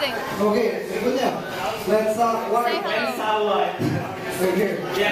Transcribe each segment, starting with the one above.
anything. Oke, berikutnya. Let's what? Say hello. Oke.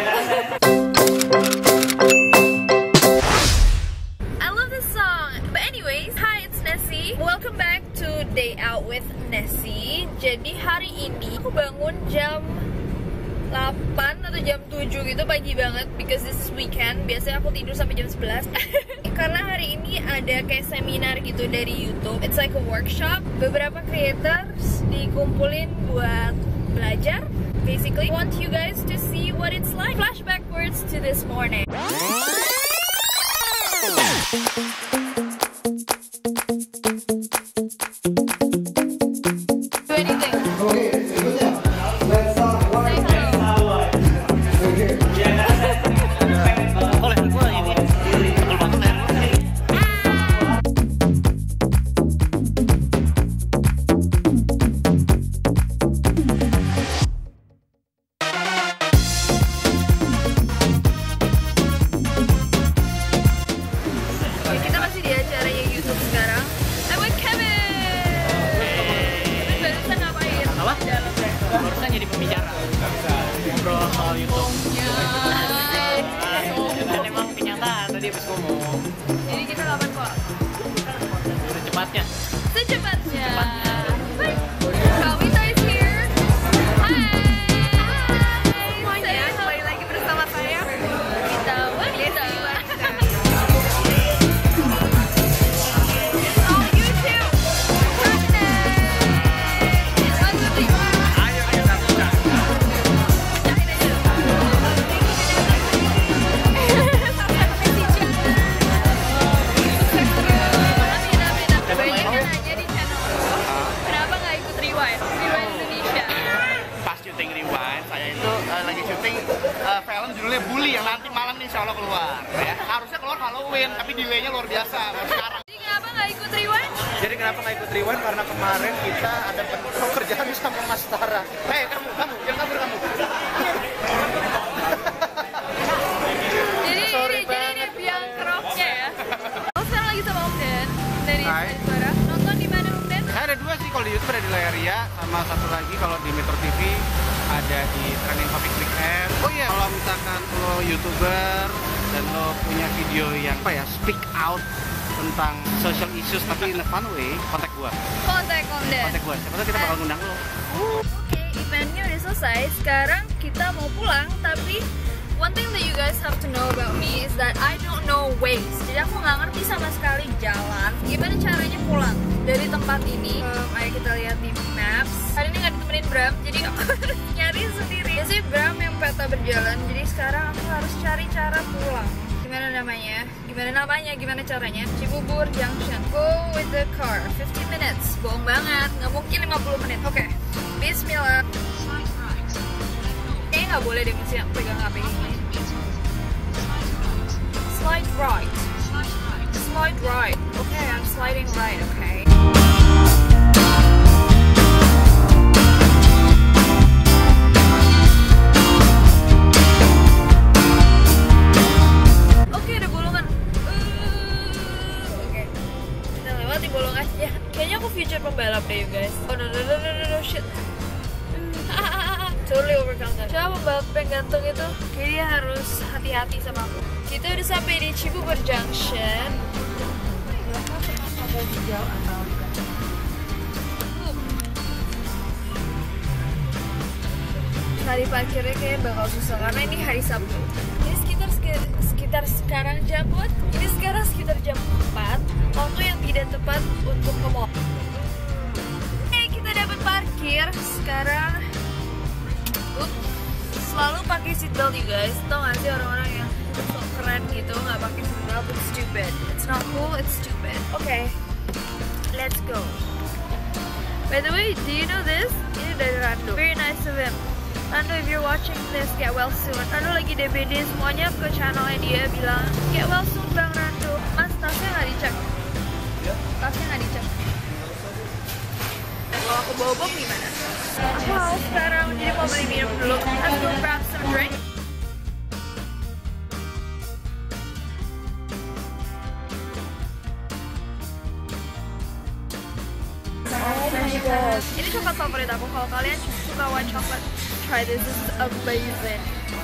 I love this song. But anyways, hi, it's Nessie. Welcome back to Day Out with Nessie. Jadi hari ini aku bangun jam 8 atau jam 7 gitu, pagi banget, because this is weekend. Biasanya aku tidur sampai jam 11. Karena hari ini ada kayak seminar gitu dari YouTube. It's like a workshop. Beberapa creators dikumpulin buat belajar. Basically, I want you guys to see what it's like. Flash backwards to this morning. Do anything. Oke, berikutnya. Let's what? Say hello. Oke. Kita masih di acaranya YouTube sekarang. I'm with Kevin. Kevin barusan ngapain? Apa? Dalam. Barusan jadi pembicara, ngobrol soal YouTube. Dan emang kenyataan tadi habis ngomong Jadi kita kapan kok? secepatnya. Secepatnya. Bye. Kawita is here. Hai. Semuanya, kembali lagi bersama saya. Kita wanita. Oh, you too. Ayo kita buka. Kenapa nggak ikut Rewind? Rewind Indonesia. Pas syuting Rewind, saya itu lagi syuting film judulnya Bully yang nanti malam nih insya Allah keluar. Ya, harusnya keluar Halloween, tapi delay-nya luar biasa. Baru sekarang. Jadi kenapa nggak ikut Rewind? Jadi kenapa nggak ikut Rewind? Karena kemarin kita ada pekerjaan sama Mas Tara. Hei kamu, jangan kabur kamu. Sorry Jadi ini banget. biang keroknya ya. Oh, sekarang lagi sama Om Den dari Hai. Suara. Nonton di mana Om Den? Saya ada dua sih, kalau di YouTube ada di Layaria, sama satu lagi kalau di Metro TV ada di Trending Topic Weekend. Oh iya, kalau misalkan lo YouTuber dan lo punya video yang speak out tentang social issues tapi in a fun way, kontak gua. Kontak Om Den. Kontak gua. Siapa tahu kita bakal ngundang lo. Oke, eventnya udah selesai. Sekarang kita mau pulang, tapi one thing that you guys have to know about me is that I don't know ways. Jadi aku nggak ngerti sama sekali jalan. Gimana caranya pulang dari tempat ini? Ayo kita lihat di maps. Hari ini nggak ditemenin Bram, jadi aku harus nyari sendiri. Biasanya Bram yang peta berjalan, jadi sekarang aku harus cari cara pulang. Gimana namanya? Gimana caranya? Cibubur Junction. Go with the car. 15 minutes. Bohong banget. Nggak mungkin 50 menit. Oke. Bismillah. Kayaknya nggak boleh deh mesti pegang HP ini. Slide right. Slide right. Okay, I'm sliding right. Okay. Oke, ada bolongan. Oke. Kita lewati bolongannya. Kayaknya aku future pembalap deh, you guys. Oh no, shit. Totally overcome that. Coba pembalap yang ganteng itu, kayak dia harus hati-hati sama aku. Kita udah sampai di Cibubur Junction. Cari parkirnya kayak bakal susah karena ini hari Sabtu. Ini sekitar sekarang jam buat. Ini sekarang sekitar jam 4. Waktu yang tidak tepat untuk ke mall. Oke, kita dapat parkir sekarang. Selalu pakai seatbelt, you guys. Tau gak sih orang-orang yang sok keren gitu nggak pakai seatbelt? It's stupid. It's not cool. It's stupid. Okay, let's go. By the way, do you know this? Ini dari Rando. Very nice of him. Rando, if you're watching this, get well soon. Rando lagi DBD, semuanya ke channelnya dia bilang, get well soon Bang Rando. Mas, tasnya nggak dicek? Tasnya nggak dicek. Kalau aku bawa bom gimana? Aku haus sekarang, jadi mau beli minum dulu. Let's go grab some drink. Oh my god. Ini coklat favorit aku. Kalau kalian suka white chocolate, try this. This is amazing.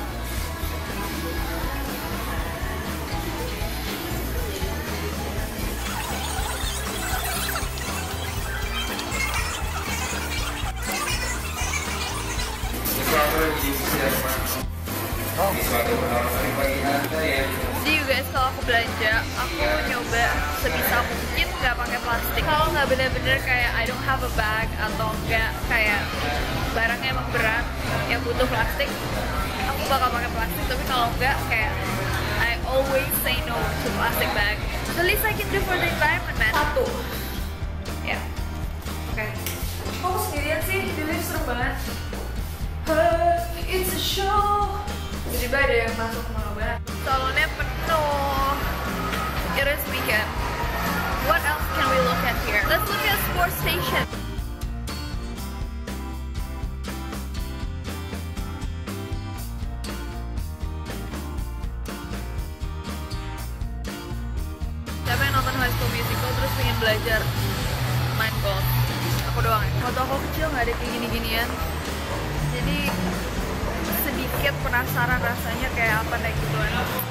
Jadi you guys, kalau aku belanja, aku nyoba sebisa mungkin nggak pakai plastik. Kalau nggak bener-bener kayak I don't have a bag atau nggak kayak barangnya emang berat yang butuh plastik, aku bakal pakai plastik. Tapi kalau nggak, kayak I always say no to plastic bag. The least I can do for the environment, man. Satu. Ya. Oke. Kok sendirian sih? Di lift seru banget. It's a show. Tiba-tiba ada yang masuk kemana banget. Salonnya penuh. It is weekend. What else can we look at here? Let's look at sports station. Siapa yang nonton High School Musical terus pengen belajar main golf? Aku doang ya. Waktu aku kecil nggak ada kayak gini-ginian. Jadi sedikit penasaran rasanya kayak apa naik gituan.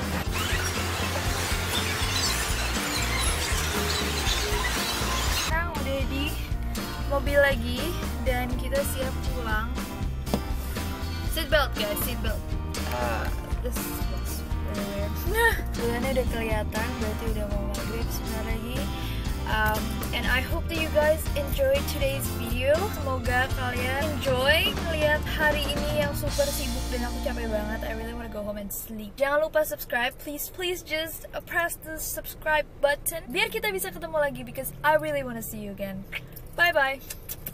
Sekarang udah di mobil lagi dan kita siap pulang. Seatbelt guys, seatbelt. This looks weird. Bulannya udah kelihatan, berarti udah mau maghrib sebentar lagi. And I hope that you guys enjoyed today's video. Semoga kalian enjoy ngeliat hari ini yang super sibuk dan aku capek banget. I really wanna go home and sleep. Jangan lupa subscribe, please just press the subscribe button biar kita bisa ketemu lagi because I really wanna see you again. Bye bye.